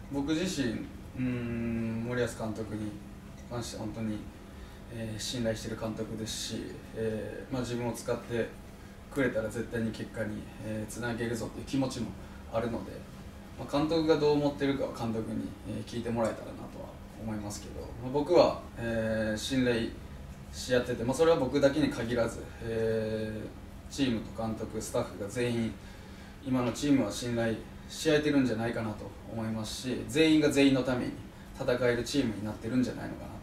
僕自身森保監督に関して本当に、信頼している監督ですし、自分を使ってくれたら絶対に結果に、つなげるぞという気持ちもあるので、監督がどう思っているかは監督に、聞いてもらえたらなとは思いますけど、僕は、信頼し合ってて、それは僕だけに限らず、チームと監督、スタッフが全員今のチームは信頼し合えてるんじゃないかなと思いますし、全員が全員のために戦えるチームになってるんじゃないのかな